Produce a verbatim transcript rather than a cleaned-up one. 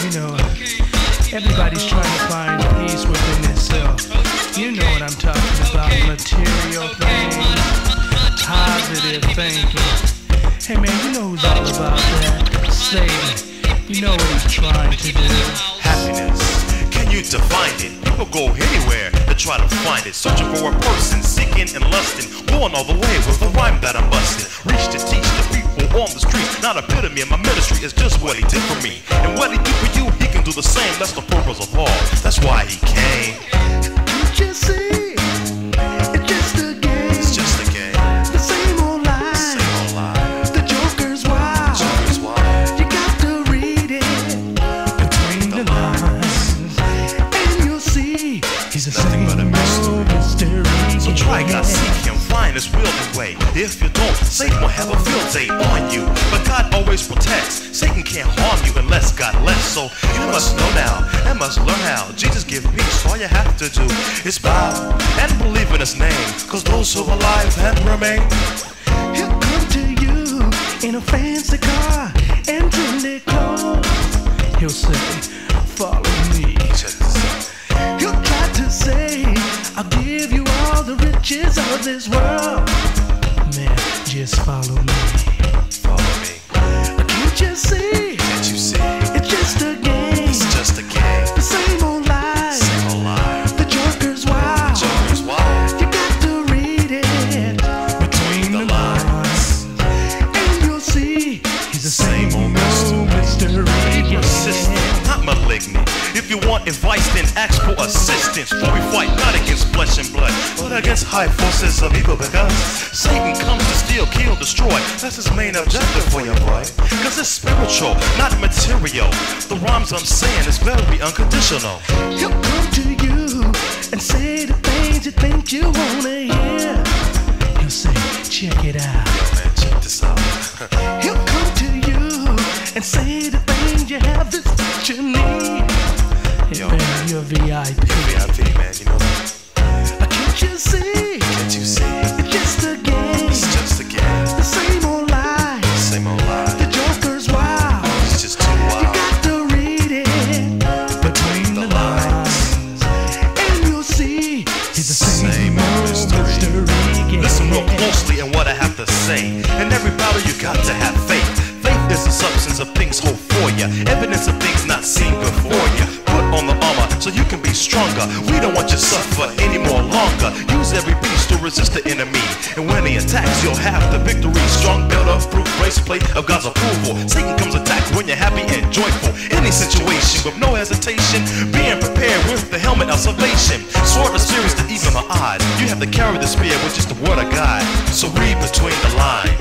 you know, everybody's trying to find peace within themselves. You know what I'm talking about, material things, positive thinking. Hey man, you know who's all about that? Satan. You know what he's trying to do. Happiness, can you define it? People go anywhere to try to find it, searching for a person, seeking and lusting, going all the way with a rhyme that I'm busting. Reach to teach the people on the street, not epitome of my ministry, it's just what he did for me. And what he did for you, he can do the same, that's the purpose of all, that's why he came. Can't you see? It's just a game. It's just a game. The same old lie. Same old lie. The Joker's wild. Joker's wild. You got to read it between the, the lines, and you'll see he's a nothing but a mystery. mystery. So try God, seek him, find his will and way. If you don't, Satan will have a field day on you. But God always protects. Satan can't harm you unless God lets. So you must know now and must learn how Jesus give peace. All you have to do is bow and believe in his name, cause those who are alive and remain, He'll come to you in a fancy car and trendy clothes. He'll say, follow me. He'll try to say, I'll give you all the riches of this world. Man, just follow me. follow me. Can't you see? Can't you see? It's just a game. It's just a game. The same old lies. Same old lie. The Joker's wild. Joker's wild. You got to read it between the lines, and you'll see he's the same old mystery. Be persistent, not malignant. If you want advice, then ask for assistance. For we fight not against flesh and blood, but against high forces of evil, because Satan comes to steal, kill, destroy. That's his main objective for you, boy. Cause it's spiritual, not material. The rhymes I'm saying is very unconditional. He'll come to you and say the things you think you wanna hear. He'll say, check it out. Yo man, check this out. He'll come to you and say the things you have this that you need. Hey Yo, man, man. you're V I P. V I P, man, you know that? Can't you see? Can't you see? It's just a game. It's just a game. The same old lie. Same old lie. The Joker's wild. It's just too You wild. got to read it between the, The lines, and you'll see he's the same, Same old mystery. mystery. Listen real closely and what I have to say. In every battle you got to have faith. Faith is the substance of things hoped for you, evidence of things not seen before you. Put on the armor so you can be stronger. We don't want you to suffer any more longer. Use every piece to resist the enemy, and when he attacks you'll have the victory. Strong belt of proof, breastplate of God's approval. Satan comes attack when you're happy and joyful. Any situation with no hesitation, being prepared with the helmet of salvation. Sword of serious to even my odds. You have to carry the spear, which is the word of God. So read between the lines.